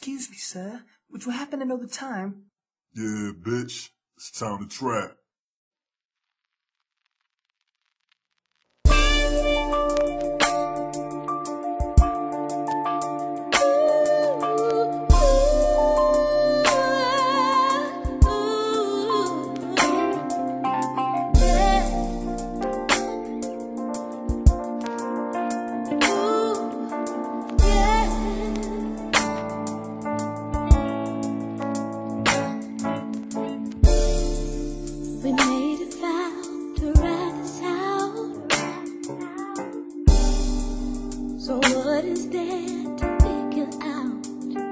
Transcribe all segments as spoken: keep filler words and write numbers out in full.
Excuse me, sir, would you happen to know the time? Yeah, bitch. It's time to trap. We made a vow to ride this out. So what is there to figure out?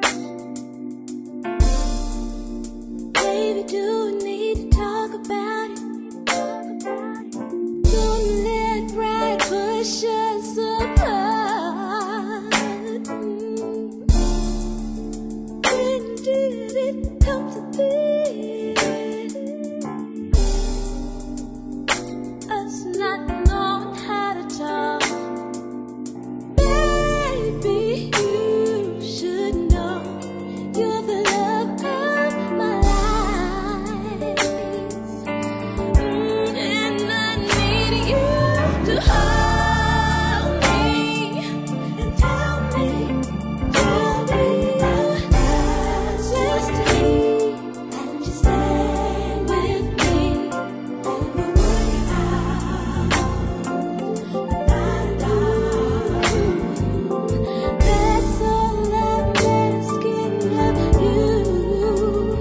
Baby, do we need to talk about it? Don't let pride push us apart. When did it come to this? Us not knowing how to talk. Baby, you should know you're the love of my life. Mm, and I need you to hold me and tell me, tell me your destiny, and just stay with me. We'll work it out. That's all I'm asking of you.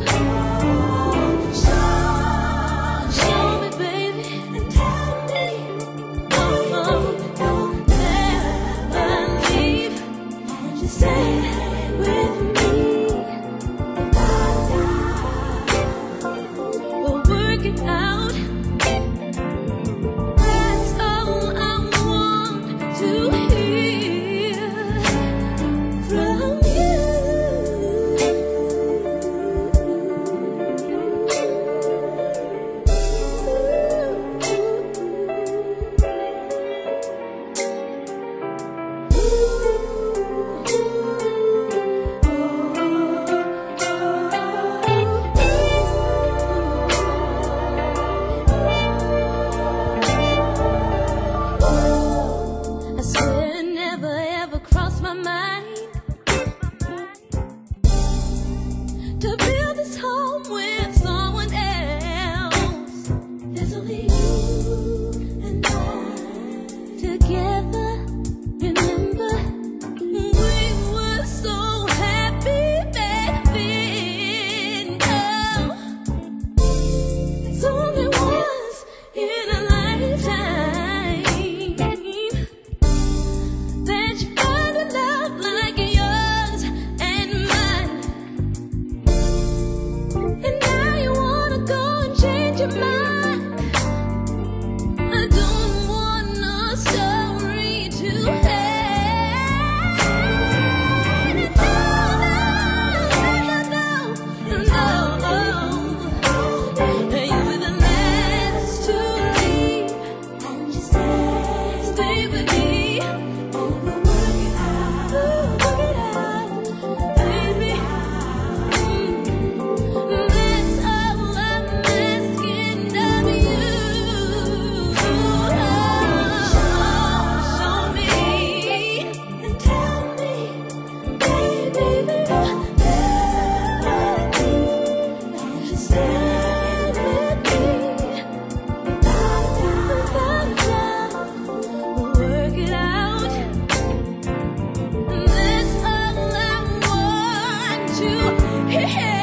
Show, show me, baby, and tell me, oh, don't never leave, and just stay with me. We'll work it out. That's all I want to hear from I swear it never ever crossed my mind to build this home with someone else. There's only you and I together. Remember, we were so happy back then. Oh, it's only once in a lifetime that you find a love like yours and mine. And now you wanna go and change your mind. I don't want no story to end. No, no, no, no, no. You were the last to leave, and you stay, stay with me. We'll work it out, work it out, baby. That's all I'm asking of you. Show me and tell me, baby, and just stay with me. Without a doubt, we'll work it out. That's all I want to hear.